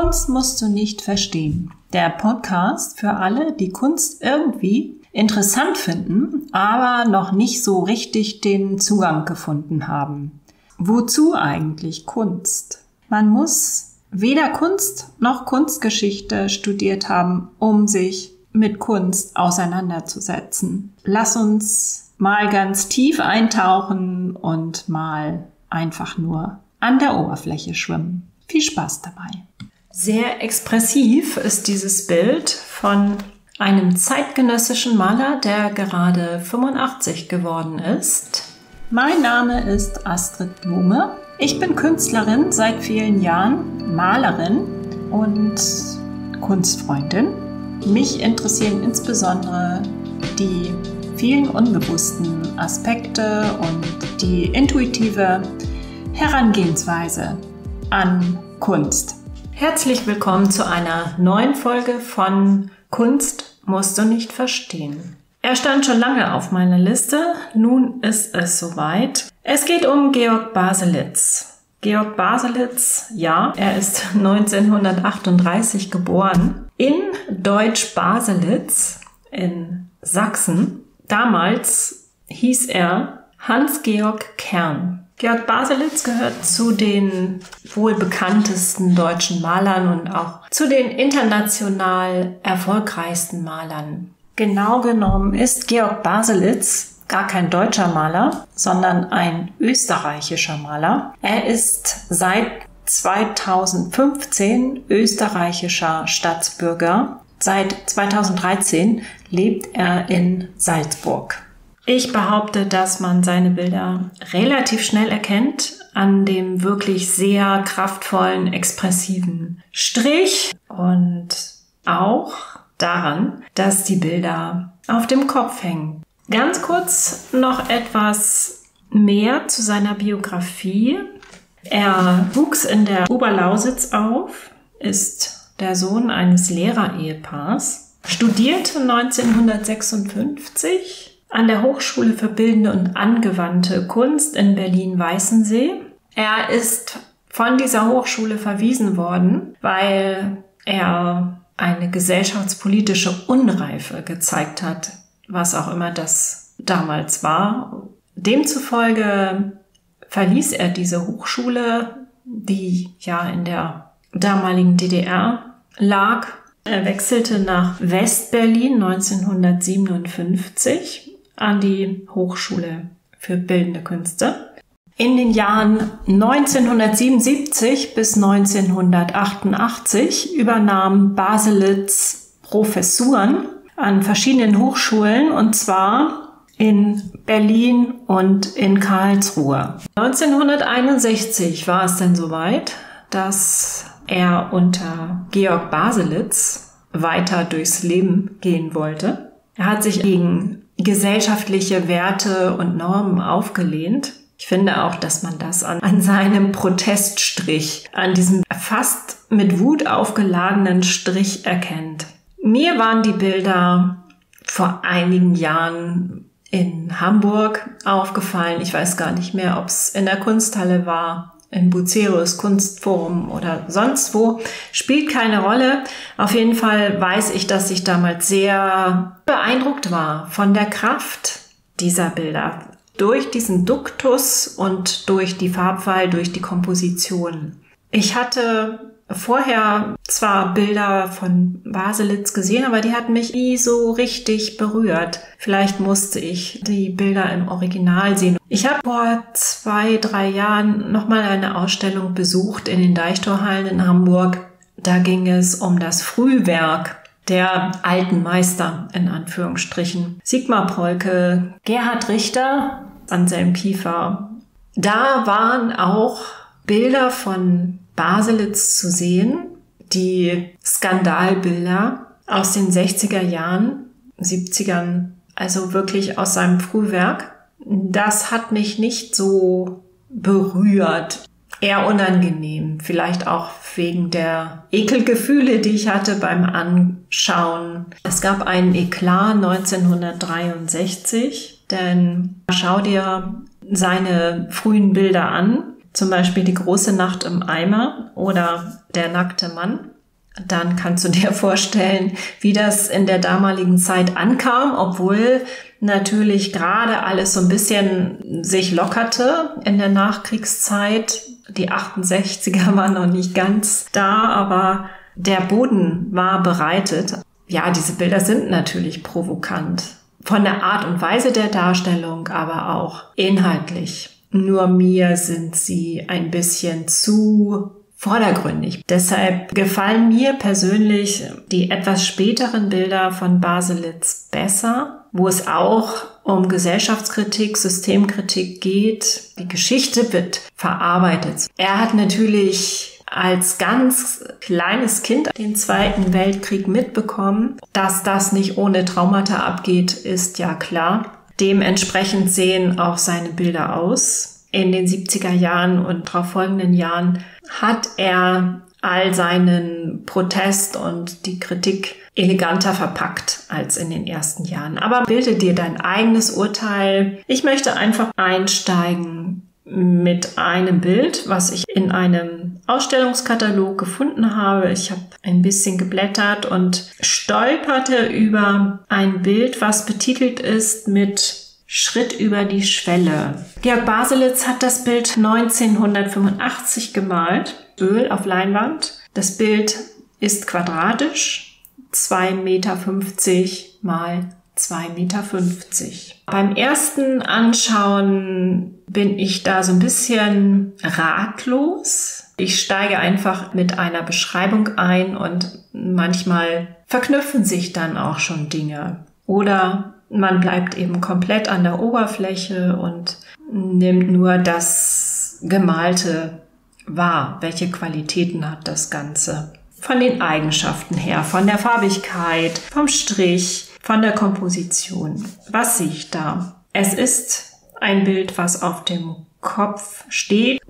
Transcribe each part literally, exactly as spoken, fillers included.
Kunst musst du nicht verstehen. Der Podcast für alle, die Kunst irgendwie interessant finden, aber noch nicht so richtig den Zugang gefunden haben. Wozu eigentlich Kunst? Man muss weder Kunst noch Kunstgeschichte studiert haben, um sich mit Kunst auseinanderzusetzen. Lass uns mal ganz tief eintauchen und mal einfach nur an der Oberfläche schwimmen. Viel Spaß dabei. Sehr expressiv ist dieses Bild von einem zeitgenössischen Maler, der gerade fünfundachtzig geworden ist. Mein Name ist Astrid Blume. Ich bin Künstlerin seit vielen Jahren, Malerin und Kunstfreundin. Mich interessieren insbesondere die vielen unbewussten Aspekte und die intuitive Herangehensweise an Kunst. Herzlich willkommen zu einer neuen Folge von Kunst musst du nicht verstehen. Er stand schon lange auf meiner Liste, nun ist es soweit. Es geht um Georg Baselitz. Georg Baselitz, ja, er ist neunzehnhundertachtunddreißig geboren in Deutsch-Baselitz in Sachsen. Damals hieß er Hans-Georg Kern. Georg Baselitz gehört zu den wohl bekanntesten deutschen Malern und auch zu den international erfolgreichsten Malern. Genau genommen ist Georg Baselitz gar kein deutscher Maler, sondern ein österreichischer Maler. Er ist seit zweitausendfünfzehn österreichischer Staatsbürger. Seit zweitausenddreizehn lebt er in Salzburg. Ich behaupte, dass man seine Bilder relativ schnell erkennt an dem wirklich sehr kraftvollen, expressiven Strich und auch daran, dass die Bilder auf dem Kopf hängen. Ganz kurz noch etwas mehr zu seiner Biografie. Er wuchs in der Oberlausitz auf, ist der Sohn eines Lehrerehepaars, studierte neunzehnhundertsechsundfünfzig an der Hochschule für Bildende und Angewandte Kunst in Berlin-Weißensee. Er ist von dieser Hochschule verwiesen worden, weil er eine gesellschaftspolitische Unreife gezeigt hat, was auch immer das damals war. Demzufolge verließ er diese Hochschule, die ja in der damaligen D D R lag. Er wechselte nach West-Berlin neunzehnhundertsiebenundfünfzig an die Hochschule für Bildende Künste. In den Jahren neunzehnhundertsiebenundsiebzig bis neunzehnhundertachtundachtzig übernahm Baselitz Professuren an verschiedenen Hochschulen, und zwar in Berlin und in Karlsruhe. neunzehnhunderteinundsechzig war es dann soweit, dass er unter Georg Baselitz weiter durchs Leben gehen wollte. Er hat sich gegen gesellschaftliche Werte und Normen aufgelehnt. Ich finde auch, dass man das an, an seinem Proteststrich, an diesem fast mit Wut aufgeladenen Strich erkennt. Mir waren die Bilder vor einigen Jahren in Hamburg aufgefallen. Ich weiß gar nicht mehr, ob es in der Kunsthalle war, im Bucerus Kunstforum oder sonst wo. Spielt keine Rolle. Auf jeden Fall weiß ich, dass ich damals sehr beeindruckt war von der Kraft dieser Bilder. Durch diesen Duktus und durch die Farbwahl, durch die Komposition. Ich hatte vorher zwar Bilder von Baselitz gesehen, aber die hatten mich nie so richtig berührt. Vielleicht musste ich die Bilder im Original sehen. Ich habe vor zwei, drei Jahren nochmal eine Ausstellung besucht in den Deichtorhallen in Hamburg. Da ging es um das Frühwerk der alten Meister, in Anführungsstrichen. Sigmar Polke, Gerhard Richter, Anselm Kiefer. Da waren auch Bilder von Baselitz zu sehen, die Skandalbilder aus den sechziger Jahren, siebzigern, also wirklich aus seinem Frühwerk. Das hat mich nicht so berührt, eher unangenehm, vielleicht auch wegen der Ekelgefühle, die ich hatte beim Anschauen. Es gab einen Eklat neunzehnhundertdreiundsechzig, denn schau dir seine frühen Bilder an. Zum Beispiel Die große Nacht im Eimer oder Der nackte Mann. dann kannst du dir vorstellen, wie das in der damaligen Zeit ankam, obwohl natürlich gerade alles so ein bisschen sich lockerte in der Nachkriegszeit. Die achtundsechziger waren noch nicht ganz da, aber der Boden war bereitet. Ja, diese Bilder sind natürlich provokant. Von der Art und Weise der Darstellung, aber auch inhaltlich. Nur mir sind sie ein bisschen zu vordergründig. Deshalb gefallen mir persönlich die etwas späteren Bilder von Baselitz besser, wo es auch um Gesellschaftskritik, Systemkritik geht. Die Geschichte wird verarbeitet. Er hat natürlich als ganz kleines Kind den Zweiten Weltkrieg mitbekommen. Dass das nicht ohne Traumata abgeht, ist ja klar. Dementsprechend sehen auch seine Bilder aus. In den siebziger Jahren und darauf folgenden Jahren hat er all seinen Protest und die Kritik eleganter verpackt als in den ersten Jahren. Aber bilde dir dein eigenes Urteil. Ich möchte einfach einsteigen mit einem Bild, was ich in einem Ausstellungskatalog gefunden habe. Ich habe ein bisschen geblättert und stolperte über ein Bild, was betitelt ist mit Schritt über die Schwelle. Georg Baselitz hat das Bild neunzehnhundertfünfundachtzig gemalt, Öl auf Leinwand. Das Bild ist quadratisch, zwei Meter fünfzig mal zwei Meter fünfzig. Beim ersten Anschauen bin ich da so ein bisschen ratlos. Ich steige einfach mit einer Beschreibung ein und manchmal verknüpfen sich dann auch schon Dinge. Oder man bleibt eben komplett an der Oberfläche und nimmt nur das Gemalte wahr. Welche Qualitäten hat das Ganze? Von den Eigenschaften her, von der Farbigkeit, vom Strich, von der Komposition. Was sehe ich da? Es ist ein Bild, was auf dem Kopf steht.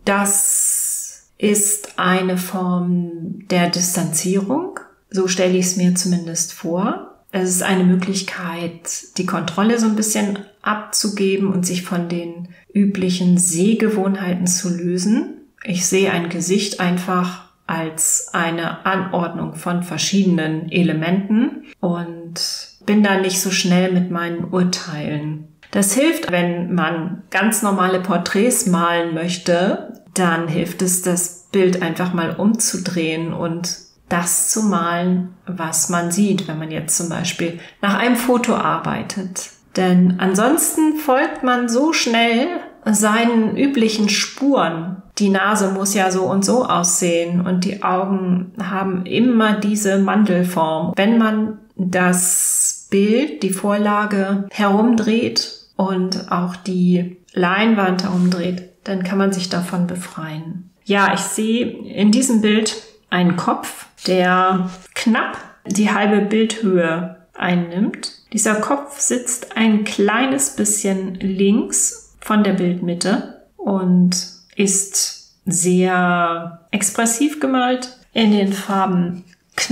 Das ist eine Form der Distanzierung. So stelle ich es mir zumindest vor. Es ist eine Möglichkeit, die Kontrolle so ein bisschen abzugeben und sich von den üblichen Sehgewohnheiten zu lösen. Ich sehe ein Gesicht einfach als eine Anordnung von verschiedenen Elementen und bin da nicht so schnell mit meinen Urteilen. Das hilft, wenn man ganz normale Porträts malen möchte, dann hilft es, das Bild einfach mal umzudrehen und das zu malen, was man sieht, wenn man jetzt zum Beispiel nach einem Foto arbeitet. Denn ansonsten folgt man so schnell seinen üblichen Spuren. Die Nase muss ja so und so aussehen und die Augen haben immer diese Mandelform. Wenn man das Bild, die Vorlage herumdreht und auch die Leinwand herumdreht, dann kann man sich davon befreien. Ja, ich sehe in diesem Bild einen Kopf, der knapp die halbe Bildhöhe einnimmt. Dieser Kopf sitzt ein kleines bisschen links von der Bildmitte und ist sehr expressiv gemalt in den Farben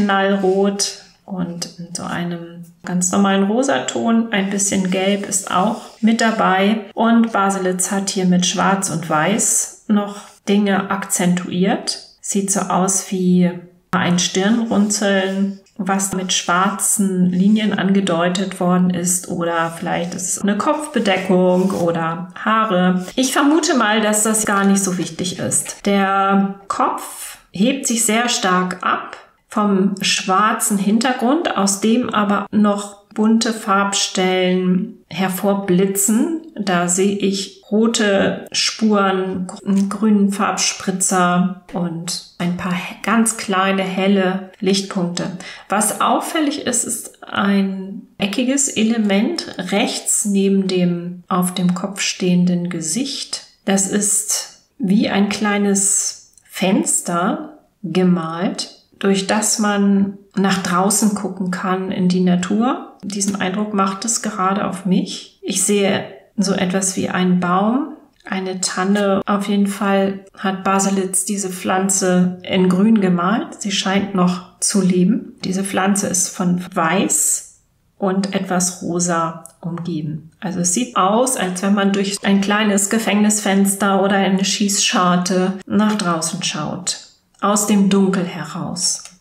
knallrot und in so einem ganz normalen Rosaton. Ein bisschen Gelb ist auch mit dabei. Und Baselitz hat hier mit Schwarz und Weiß noch Dinge akzentuiert. Sieht so aus wie ein Stirnrunzeln, was mit schwarzen Linien angedeutet worden ist, oder vielleicht ist es eine Kopfbedeckung oder Haare. Ich vermute mal, dass das gar nicht so wichtig ist. Der Kopf hebt sich sehr stark ab vom schwarzen Hintergrund, aus dem aber noch bunte Farbstellen hervorblitzen. Da sehe ich rote Spuren, einen grünen Farbspritzer und ein paar ganz kleine, helle Lichtpunkte. Was auffällig ist, ist ein eckiges Element rechts neben dem auf dem Kopf stehenden Gesicht. Das ist wie ein kleines Fenster gemalt, durch das man nach draußen gucken kann in die Natur. Diesen Eindruck macht es gerade auf mich. Ich sehe so etwas wie einen Baum, eine Tanne. Auf jeden Fall hat Baselitz diese Pflanze in grün gemalt. Sie scheint noch zu leben. Diese Pflanze ist von weiß und etwas rosa umgeben. Also es sieht aus, als wenn man durch ein kleines Gefängnisfenster oder eine Schießscharte nach draußen schaut. Aus dem Dunkel heraus.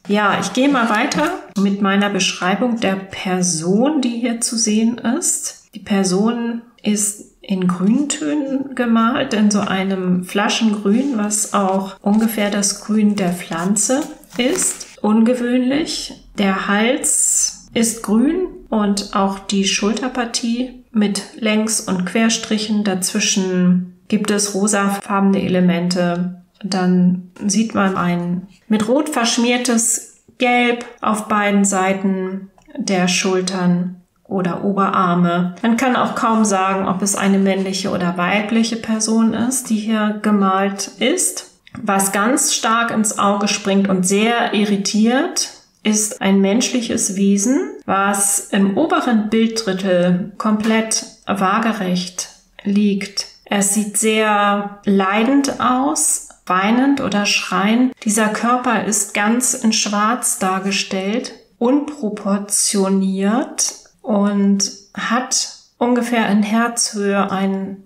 Ja, ich gehe mal weiter mit meiner Beschreibung der Person, die hier zu sehen ist. Die Person ist in Grüntönen gemalt, in so einem Flaschengrün, was auch ungefähr das Grün der Pflanze ist. Ungewöhnlich. Der Hals ist grün und auch die Schulterpartie mit Längs- und Querstrichen. Dazwischen gibt es rosafarbene Elemente. Dann sieht man ein mit Rot verschmiertes Gelb auf beiden Seiten der Schultern oder Oberarme. Man kann auch kaum sagen, ob es eine männliche oder weibliche Person ist, die hier gemalt ist. Was ganz stark ins Auge springt und sehr irritiert, ist ein menschliches Wesen, was im oberen Bilddrittel komplett waagerecht liegt. Es sieht sehr leidend aus, weinend oder schreiend. Dieser Körper ist ganz in Schwarz dargestellt, unproportioniert und hat ungefähr in Herzhöhe einen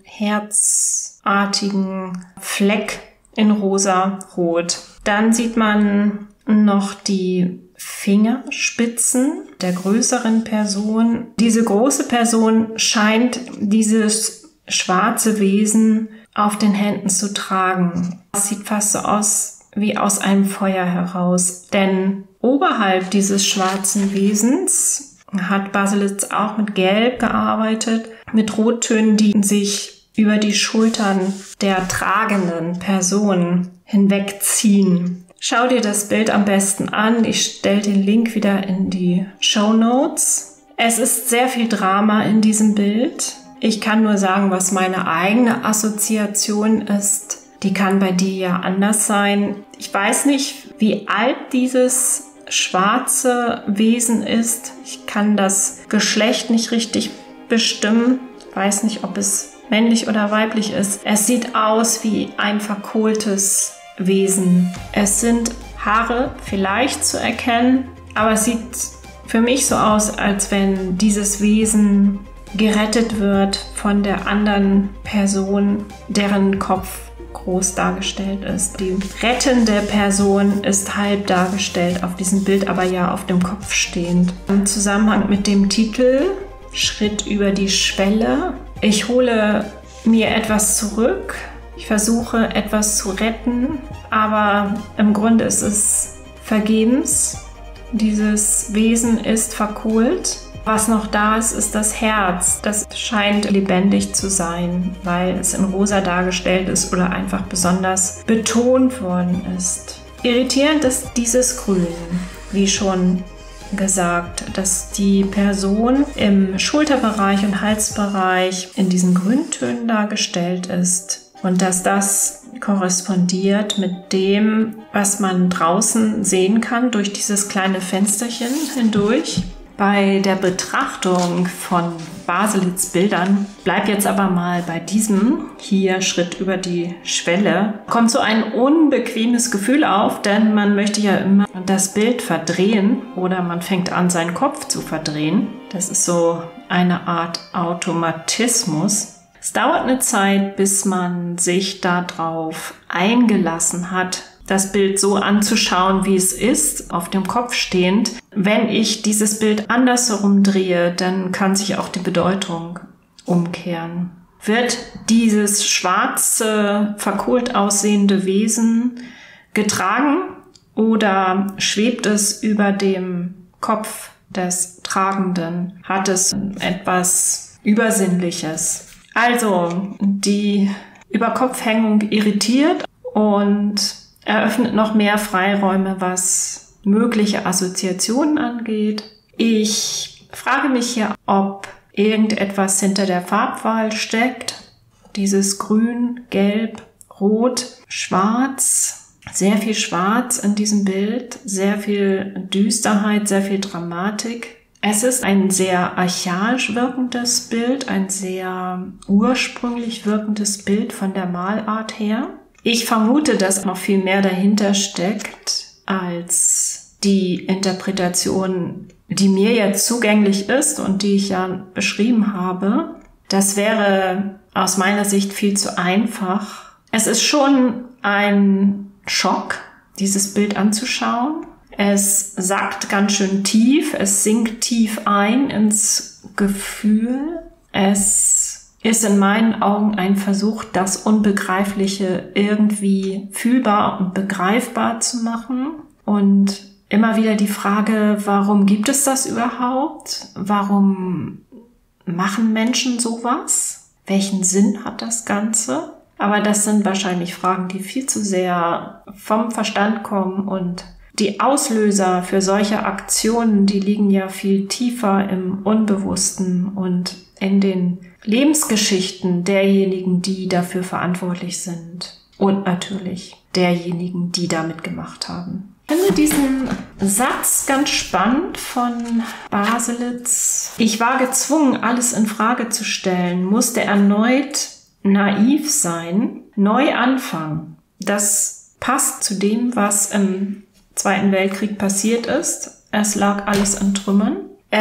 herzartigen Fleck in rosa-rot. Dann sieht man noch die Fingerspitzen der größeren Person. Diese große Person scheint dieses schwarze Wesen auf den Händen zu tragen. Es sieht fast so aus wie aus einem Feuer heraus, denn oberhalb dieses schwarzen Wesens hat Baselitz auch mit Gelb gearbeitet, mit Rottönen, die sich über die Schultern der tragenden Person hinwegziehen. Schau dir das Bild am besten an. Ich stelle den Link wieder in die Shownotes. Es ist sehr viel Drama in diesem Bild. Ich kann nur sagen, was meine eigene Assoziation ist. Die kann bei dir ja anders sein. Ich weiß nicht, wie alt dieses schwarze Wesen ist. Ich kann das Geschlecht nicht richtig bestimmen. Ich weiß nicht, ob es männlich oder weiblich ist. Es sieht aus wie ein verkohltes Wesen. Es sind Haare vielleicht zu erkennen, aber es sieht für mich so aus, als wenn dieses Wesen gerettet wird von der anderen Person, deren Kopf groß dargestellt ist. Die rettende Person ist halb dargestellt auf diesem Bild, aber ja auf dem Kopf stehend. Im Zusammenhang mit dem Titel Schritt über die Schwelle. Ich hole mir etwas zurück. Ich versuche etwas zu retten, aber im Grunde ist es vergebens. Dieses Wesen ist verkohlt. Was noch da ist, ist das Herz. Das scheint lebendig zu sein, weil es in rosa dargestellt ist oder einfach besonders betont worden ist. Irritierend ist dieses Grün, wie schon gesagt, dass die Person im Schulterbereich und Halsbereich in diesen Grüntönen dargestellt ist und dass das korrespondiert mit dem, was man draußen sehen kann durch dieses kleine Fensterchen hindurch. Bei der Betrachtung von Baselitz Bildern, bleib jetzt aber mal bei diesem hier Schritt über die Schwelle, kommt so ein unbequemes Gefühl auf, denn man möchte ja immer das Bild verdrehen oder man fängt an, seinen Kopf zu verdrehen. Das ist so eine Art Automatismus. Es dauert eine Zeit, bis man sich darauf eingelassen hat, das Bild so anzuschauen, wie es ist, auf dem Kopf stehend. Wenn ich dieses Bild andersherum drehe, dann kann sich auch die Bedeutung umkehren. Wird dieses schwarze, verkohlt aussehende Wesen getragen oder schwebt es über dem Kopf des Tragenden? Hat es etwas Übersinnliches? Also, die Überkopfhängung irritiert und eröffnet noch mehr Freiräume, was mögliche Assoziationen angeht. Ich frage mich hier, ob irgendetwas hinter der Farbwahl steckt. Dieses Grün, Gelb, Rot, Schwarz. Sehr viel Schwarz in diesem Bild, sehr viel Düsterheit, sehr viel Dramatik. Es ist ein sehr archaisch wirkendes Bild, ein sehr ursprünglich wirkendes Bild von der Malart her. Ich vermute, dass noch viel mehr dahinter steckt als die Interpretation, die mir jetzt zugänglich ist und die ich ja beschrieben habe. Das wäre aus meiner Sicht viel zu einfach. Es ist schon ein Schock, dieses Bild anzuschauen. Es sackt ganz schön tief, es sinkt tief ein ins Gefühl. Es ist in meinen Augen ein Versuch, das Unbegreifliche irgendwie fühlbar und begreifbar zu machen. Und immer wieder die Frage, warum gibt es das überhaupt? Warum machen Menschen sowas? Welchen Sinn hat das Ganze? Aber das sind wahrscheinlich Fragen, die viel zu sehr vom Verstand kommen, und die Auslöser für solche Aktionen, die liegen ja viel tiefer im Unbewussten und in den Lebensgeschichten derjenigen, die dafür verantwortlich sind, und natürlich derjenigen, die da mitgemacht haben. Ich finde diesen Satz ganz spannend von Baselitz. Ich war gezwungen, alles in Frage zu stellen, musste erneut naiv sein, neu anfangen. Das passt zu dem, was im Zweiten Weltkrieg passiert ist. Es lag alles in Trümmern.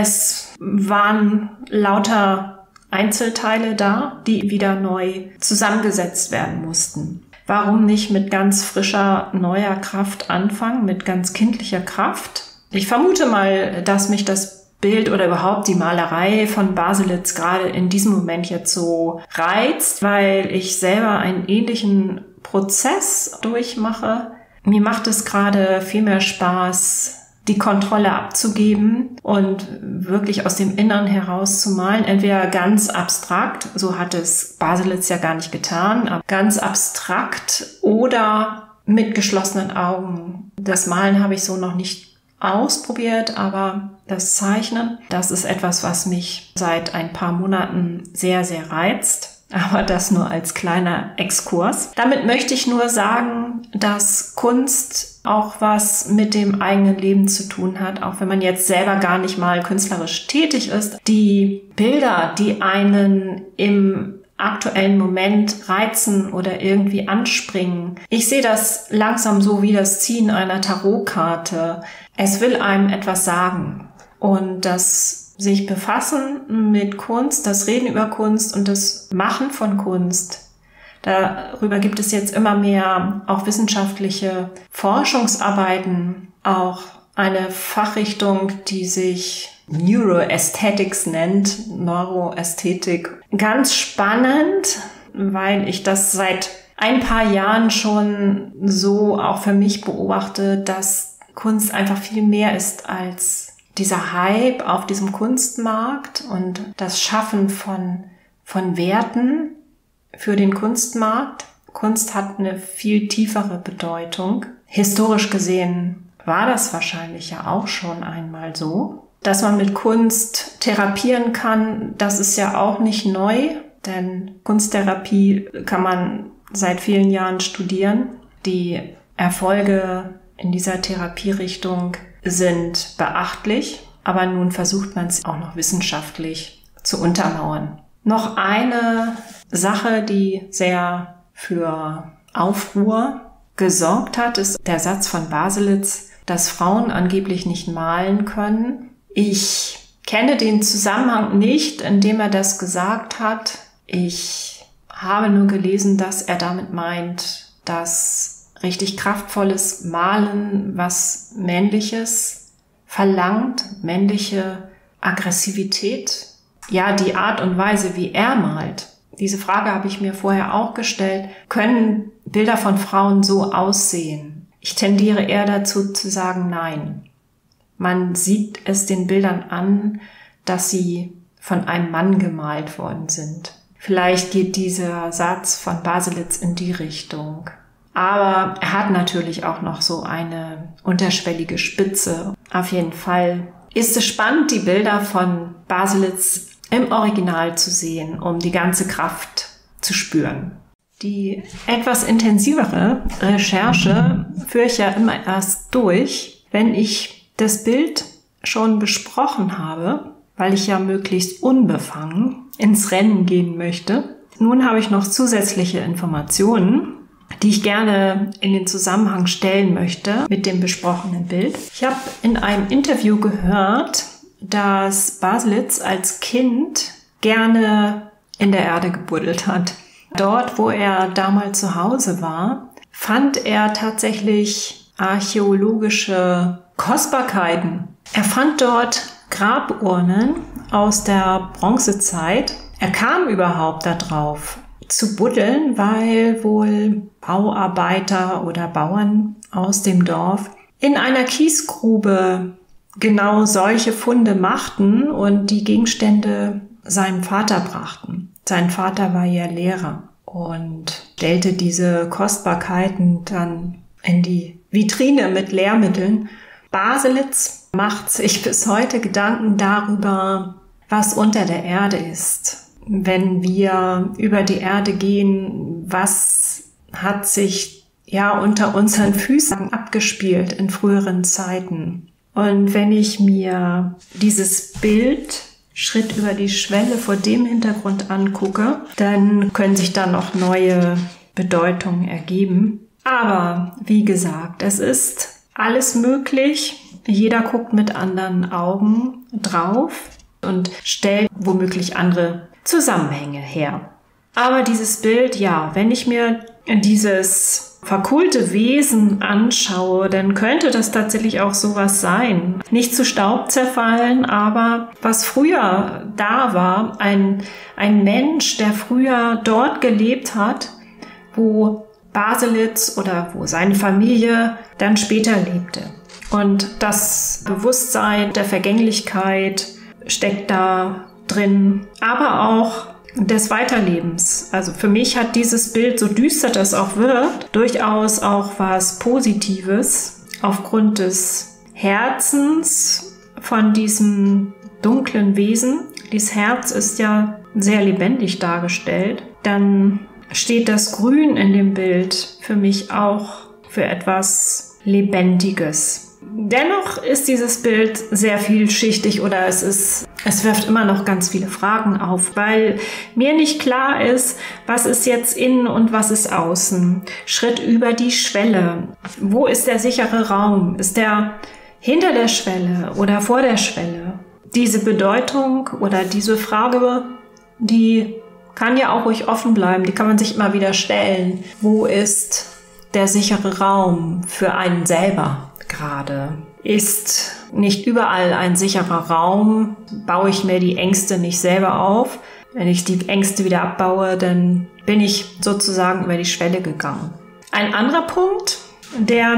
Es waren lauter Einzelteile da, die wieder neu zusammengesetzt werden mussten. Warum nicht mit ganz frischer, neuer Kraft anfangen, mit ganz kindlicher Kraft? Ich vermute mal, dass mich das Bild oder überhaupt die Malerei von Baselitz gerade in diesem Moment jetzt so reizt, weil ich selber einen ähnlichen Prozess durchmache. Mir macht es gerade viel mehr Spaß, die Kontrolle abzugeben und wirklich aus dem Innern heraus zu malen. Entweder ganz abstrakt, so hat es Baselitz ja gar nicht getan, aber ganz abstrakt oder mit geschlossenen Augen. Das Malen habe ich so noch nicht ausprobiert, aber das Zeichnen, das ist etwas, was mich seit ein paar Monaten sehr, sehr reizt. Aber das nur als kleiner Exkurs. Damit möchte ich nur sagen, dass Kunst auch was mit dem eigenen Leben zu tun hat, auch wenn man jetzt selber gar nicht mal künstlerisch tätig ist. Die Bilder, die einen im aktuellen Moment reizen oder irgendwie anspringen. Ich sehe das langsam so wie das Ziehen einer Tarotkarte. Es will einem etwas sagen. Und das sich befassen mit Kunst, das Reden über Kunst und das Machen von Kunst. Darüber gibt es jetzt immer mehr auch wissenschaftliche Forschungsarbeiten, auch eine Fachrichtung, die sich Neuroaesthetics nennt, Neuroästhetik. Ganz spannend, weil ich das seit ein paar Jahren schon so auch für mich beobachte, dass Kunst einfach viel mehr ist als dieser Hype auf diesem Kunstmarkt und das Schaffen von, von Werten für den Kunstmarkt. Kunst hat eine viel tiefere Bedeutung. Historisch gesehen war das wahrscheinlich ja auch schon einmal so. Dass man mit Kunst therapieren kann, das ist ja auch nicht neu, denn Kunsttherapie kann man seit vielen Jahren studieren. Die Erfolge in dieser Therapierichtung sind beachtlich, aber nun versucht man es auch noch wissenschaftlich zu untermauern. Noch eine Sache, die sehr für Aufruhr gesorgt hat, ist der Satz von Baselitz, dass Frauen angeblich nicht malen können. Ich kenne den Zusammenhang nicht, in dem er das gesagt hat. Ich habe nur gelesen, dass er damit meint, dass richtig kraftvolles Malen, was Männliches verlangt, männliche Aggressivität. Ja, die Art und Weise, wie er malt. Diese Frage habe ich mir vorher auch gestellt. Können Bilder von Frauen so aussehen? Ich tendiere eher dazu zu sagen, nein. Man sieht es den Bildern an, dass sie von einem Mann gemalt worden sind. Vielleicht geht dieser Satz von Baselitz in die Richtung. Aber er hat natürlich auch noch so eine unterschwellige Spitze. Auf jeden Fall ist es spannend, die Bilder von Baselitz im Original zu sehen, um die ganze Kraft zu spüren. Die etwas intensivere Recherche führe ich ja immer erst durch, wenn ich das Bild schon besprochen habe, weil ich ja möglichst unbefangen ins Rennen gehen möchte. Nun habe ich noch zusätzliche Informationen, die ich gerne in den Zusammenhang stellen möchte mit dem besprochenen Bild. Ich habe in einem Interview gehört, dass Baselitz als Kind gerne in der Erde gebuddelt hat. Dort, wo er damals zu Hause war, fand er tatsächlich archäologische Kostbarkeiten. Er fand dort Graburnen aus der Bronzezeit. Er kam überhaupt darauf zu buddeln, weil wohl Bauarbeiter oder Bauern aus dem Dorf in einer Kiesgrube genau solche Funde machten und die Gegenstände seinem Vater brachten. Sein Vater war ja Lehrer und stellte diese Kostbarkeiten dann in die Vitrine mit Lehrmitteln. Baselitz macht sich bis heute Gedanken darüber, was unter der Erde ist. Wenn wir über die Erde gehen, was hat sich ja unter unseren Füßen abgespielt in früheren Zeiten? Und wenn ich mir dieses Bild Schritt über die Schwelle vor dem Hintergrund angucke, dann können sich da noch neue Bedeutungen ergeben. Aber wie gesagt, es ist alles möglich. Jeder guckt mit anderen Augen drauf und stellt womöglich andere Zusammenhänge her. Aber dieses Bild, ja, wenn ich mir dieses verkohlte Wesen anschaue, dann könnte das tatsächlich auch sowas sein. Nicht zu Staub zerfallen, aber was früher da war, ein, ein Mensch, der früher dort gelebt hat, wo Baselitz oder wo seine Familie dann später lebte. Und das Bewusstsein der Vergänglichkeit steckt da drin, aber auch des Weiterlebens. Also für mich hat dieses Bild, so düster das auch wird, durchaus auch was Positives aufgrund des Herzens von diesem dunklen Wesen. Dieses Herz ist ja sehr lebendig dargestellt. Dann steht das Grün in dem Bild für mich auch für etwas Lebendiges. Dennoch ist dieses Bild sehr vielschichtig oder es ist, es wirft immer noch ganz viele Fragen auf, weil mir nicht klar ist, was ist jetzt innen und was ist außen. Schritt über die Schwelle. Wo ist der sichere Raum? Ist der hinter der Schwelle oder vor der Schwelle? Diese Bedeutung oder diese Frage, die kann ja auch ruhig offen bleiben, die kann man sich immer wieder stellen. Wo ist der sichere Raum für einen selber? Gerade ist nicht überall ein sicherer Raum, baue ich mir die Ängste nicht selber auf. Wenn ich die Ängste wieder abbaue, dann bin ich sozusagen über die Schwelle gegangen. Ein anderer Punkt, der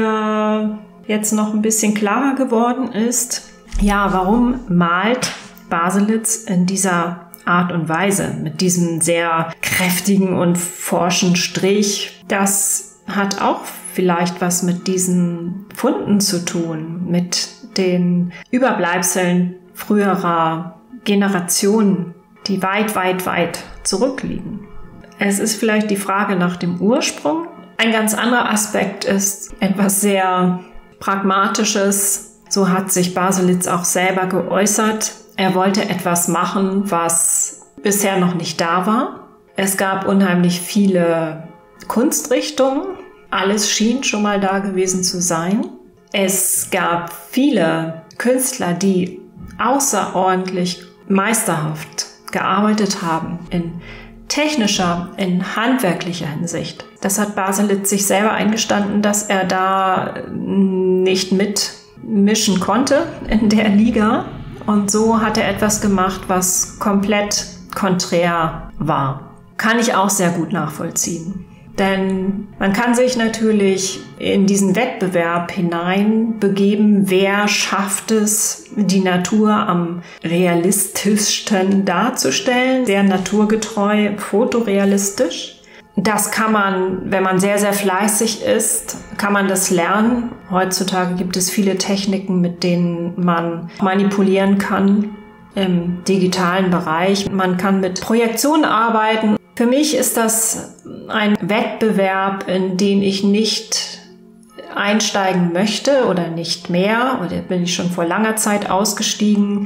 mir jetzt noch ein bisschen klarer geworden ist, ja, warum malt Baselitz in dieser Art und Weise, mit diesem sehr kräftigen und forschen Strich? Das hat auch vielleicht was mit diesen Funden zu tun, mit den Überbleibseln früherer Generationen, die weit, weit, weit zurückliegen. Es ist vielleicht die Frage nach dem Ursprung. Ein ganz anderer Aspekt ist etwas sehr Pragmatisches. So hat sich Baselitz auch selber geäußert. Er wollte etwas machen, was bisher noch nicht da war. Es gab unheimlich viele Kunstrichtungen. Alles schien schon mal da gewesen zu sein. Es gab viele Künstler, die außerordentlich meisterhaft gearbeitet haben in technischer, in handwerklicher Hinsicht. Das hat Baselitz sich selber eingestanden, dass er da nicht mitmischen konnte in der Liga. Und so hat er etwas gemacht, was komplett konträr war. Kann ich auch sehr gut nachvollziehen. Denn man kann sich natürlich in diesen Wettbewerb hineinbegeben, wer schafft es, die Natur am realistischsten darzustellen, sehr naturgetreu, fotorealistisch. Das kann man, wenn man sehr, sehr fleißig ist, kann man das lernen. Heutzutage gibt es viele Techniken, mit denen man manipulieren kann im digitalen Bereich. Man kann mit Projektionen arbeiten. Für mich ist das ein Wettbewerb, in den ich nicht einsteigen möchte oder nicht mehr. Oder bin ich schon vor langer Zeit ausgestiegen,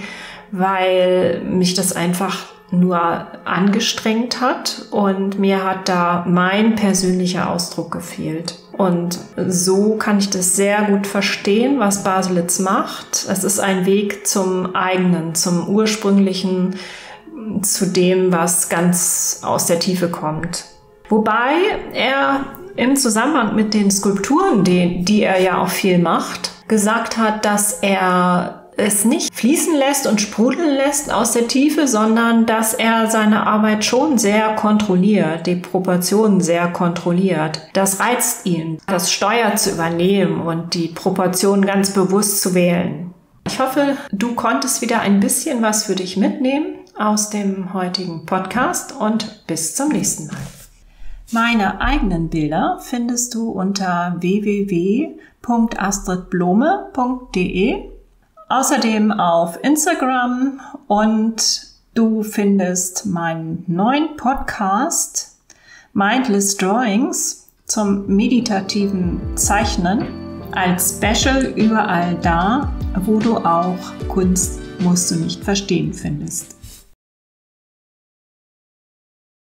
weil mich das einfach nur angestrengt hat und mir hat da mein persönlicher Ausdruck gefehlt. Und so kann ich das sehr gut verstehen, was Baselitz macht. Es ist ein Weg zum eigenen, zum ursprünglichen, zu dem, was ganz aus der Tiefe kommt. Wobei er im Zusammenhang mit den Skulpturen, die, die er ja auch viel macht, gesagt hat, dass er es nicht fließen lässt und sprudeln lässt aus der Tiefe, sondern dass er seine Arbeit schon sehr kontrolliert, die Proportionen sehr kontrolliert. Das reizt ihn, das Steuer zu übernehmen und die Proportionen ganz bewusst zu wählen. Ich hoffe, du konntest wieder ein bisschen was für dich mitnehmen aus dem heutigen Podcast und bis zum nächsten Mal. Meine eigenen Bilder findest du unter w w w punkt astrid blome punkt de. Außerdem auf Instagram, und du findest meinen neuen Podcast Mindless Drawings zum meditativen Zeichnen als Special überall da, wo du auch Kunst musst du nicht verstehen findest.